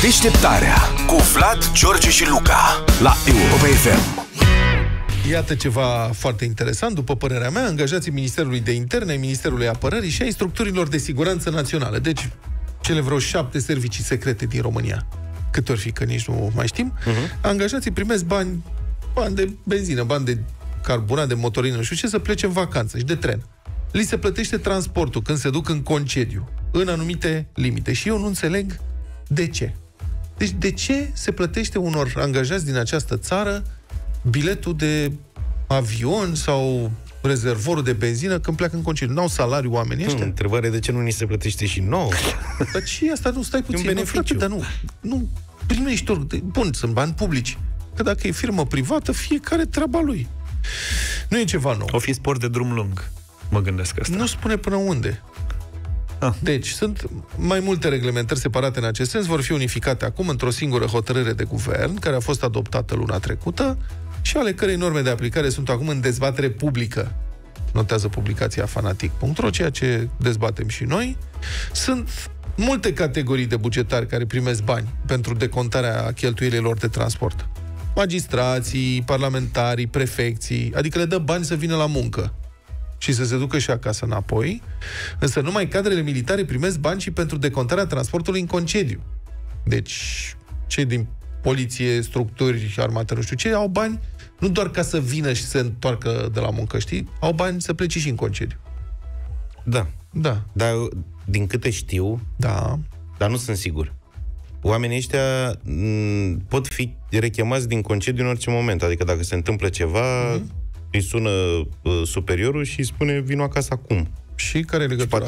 Deșteptarea cu Vlad, George și Luca la Europa FM. Iată ceva foarte interesant, după părerea mea, angajații Ministerului de Interne, ai Ministerului Apărării și ai structurilor de siguranță națională. Deci, cele vreo 7 servicii secrete din România. Câte ori fi, că nici nu mai știm. Angajații primesc bani de benzină, bani de carburant, de motorină, nu știu ce, să plece în vacanță și de tren. Li se plătește transportul când se duc în concediu, în anumite limite. Și eu nu înțeleg de ce. Deci de ce se plătește unor angajați din această țară biletul de avion sau rezervorul de benzină când pleacă în concediu? N-au salariu oamenii ăștia? Întrebare, de ce nu ni se plătește și nouă? Dar și asta nu, stai puțin, beneficiu. Dar nu primești ori. Bun, sunt bani publici. Că dacă e firmă privată, fiecare treaba lui. Nu e ceva nou. O fi sport de drum lung, mă gândesc asta. Nu spune până unde. Deci, sunt mai multe reglementări separate în acest sens, vor fi unificate acum într-o singură hotărâre de guvern, care a fost adoptată luna trecută și ale cărei norme de aplicare sunt acum în dezbatere publică. Notează publicația fanatic.ro, ceea ce dezbatem și noi. Sunt multe categorii de bugetari care primesc bani pentru decontarea cheltuielilor de transport. Magistrații, parlamentarii, prefecții, adică le dă bani să vină la muncă și să se ducă și acasă înapoi, însă numai cadrele militare primesc bani și pentru decontarea transportului în concediu. Deci, cei din poliție, structuri, armată, nu știu ce, au bani nu doar ca să vină și să se întoarcă de la muncă, știi? Au bani să plece și în concediu. Da. Da. Dar din câte știu, dar nu sunt sigur, oamenii ăștia pot fi rechemați din concediu în orice moment. Adică dacă se întâmplă ceva, îi sună superiorul și îi spune, vino acasă acum. Și care e legătura?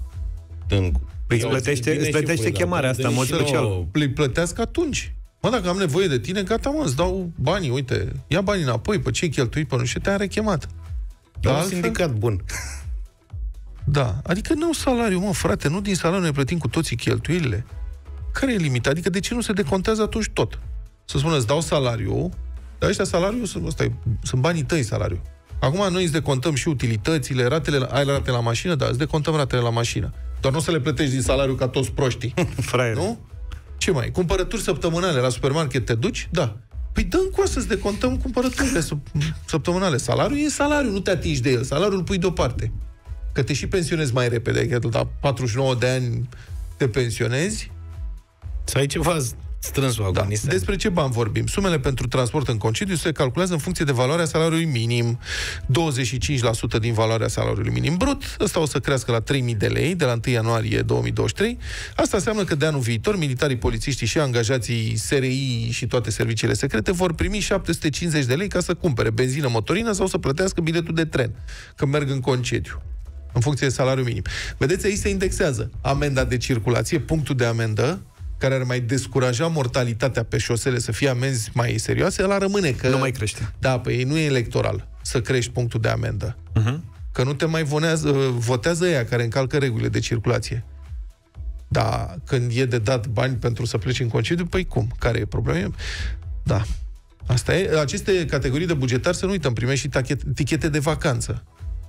Îți plătește chemarea asta în mod special. Îi plătească atunci. Mă, dacă am nevoie de tine, gata, mă, îți dau banii, uite, ia banii înapoi, pe ce-ai cheltuit, pe nu știu, te-am rechemat. Dar un sindicat bun. Da, adică nu salariu, mă, frate, nu din salariu ne plătim cu toții cheltuielile. Care e limita? Adică de ce nu se decontează atunci tot? Să spună, îți dau salariu, dar ăștia salariu, sunt banii tăi salariu. Acum noi îți decontăm și utilitățile, ai rate la mașină, da, îți decontăm ratele la mașină. Doar nu o să le plătești din salariu ca toți proștii. Fraier. Nu? Ce mai? Cumpărături săptămânale la supermarket te duci? Da. Păi dă-mi cu să-ți decontăm cumpărăturile săptămânale. Salariul e salariu, nu te atingi de el. Salariul îl pui deoparte. Că te și pensionezi mai repede. Adică la 49 de ani te pensionezi. Să ai ceva strâns o agonisă. Despre ce bani vorbim? Sumele pentru transport în concediu se calculează în funcție de valoarea salariului minim. 25% din valoarea salariului minim brut. Ăsta o să crească la 3.000 de lei de la 1 ianuarie 2023. Asta înseamnă că de anul viitor militarii, polițiștii și angajații SRI și toate serviciile secrete vor primi 750 de lei ca să cumpere benzină, motorină sau să plătească biletul de tren când merg în concediu, în funcție de salariul minim. Vedeți, aici se indexează amenda de circulație, punctul de amendă, care ar mai descuraja mortalitatea pe șosele, să fie amenzi mai serioase, ăla rămâne că... Nu mai crește. Da, păi nu e electoral să crești punctul de amendă. Că nu te mai votează ăia care încalcă regulile de circulație. Da, când e de dat bani pentru să pleci în concediu, păi cum? Care e problema? Da. Asta e. Aceste categorii de bugetari, să nu uităm, primești și tichete de vacanță.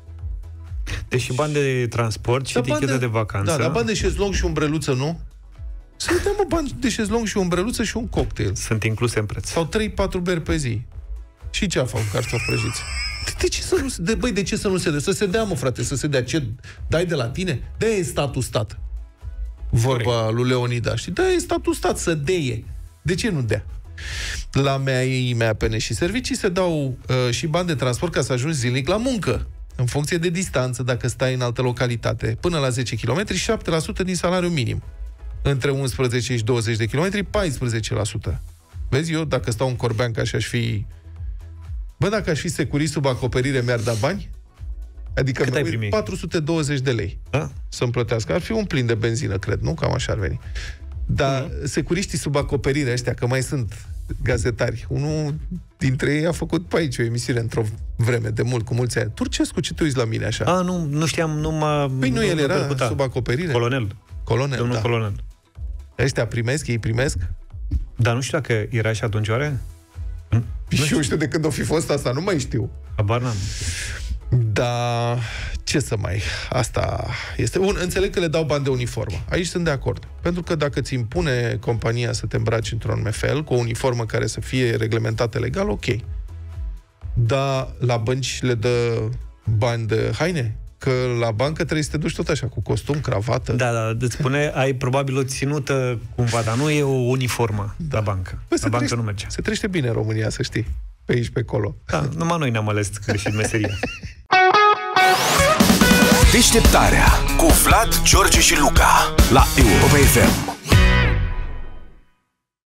Deci și bani de transport și tichete de vacanță. Da, dar bani de șezlong și umbreluță, nu? Să dăm bani de șezlong și o umbreluță și un cocktail. Sunt incluse în preț. Sau 3-4 beri pe zi. Și ceafă cu cartofi prăjiți. De ce să nu se dea? Băi, de ce să nu se dea? Să se dea, mă, frate, să se dea. Ce dai de la tine? De-aia e statul stat. Vorba lui Leonida. Și de-aia e statul stat, să deie. De ce nu dea? La MAPN și servicii se dau și bani de transport ca să ajungi zilnic la muncă. În funcție de distanță, dacă stai în altă localitate. Până la 10 km, 7% din salariul minim. Între 11 și 20 de kilometri, 14%. Vezi, eu, dacă stau în Corbeanca și aș fi... Bă, dacă aș fi securist sub acoperire, mi-ar da bani? Adică cât ai primit? 420 de lei să-mi plătească. Ar fi un plin de benzină, cred, nu? Cam așa ar veni. Dar securiștii sub acoperire ăștia, că mai sunt gazetari, unul dintre ei a făcut pe aici o emisiune într-o vreme, de mult, cu mulți ani. Turcescu, ce te uiți la mine așa? Nu știam, nu m-a... Păi nu, el era sub acoperire? Colonel, domnul colonel. Ăștia primesc, ei primesc? Dar nu știu dacă era și atunci, oare? Și eu știu de când o fi fost asta, nu mai știu. Habar n-am. Da, Ce să mai... Asta este... Înțeleg că le dau bani de uniformă. Aici sunt de acord. Pentru că dacă ți impune compania să te îmbraci într-un anume fel, cu o uniformă care să fie reglementată legal, ok. Dar la bănci le dă bani de haine? Că la bancă trebuie să te duci tot așa, cu costum, cravată. Da, îți spune, ai probabil o ținută cumva, dar nu e o uniformă la bancă. La bancă nu merge. Se trăiește bine în România, să știi. Pe aici, pe acolo. Da, numai noi ne-am ales greșit meseria. Deșteptarea cu Vlad, George și Luca la Europa FM.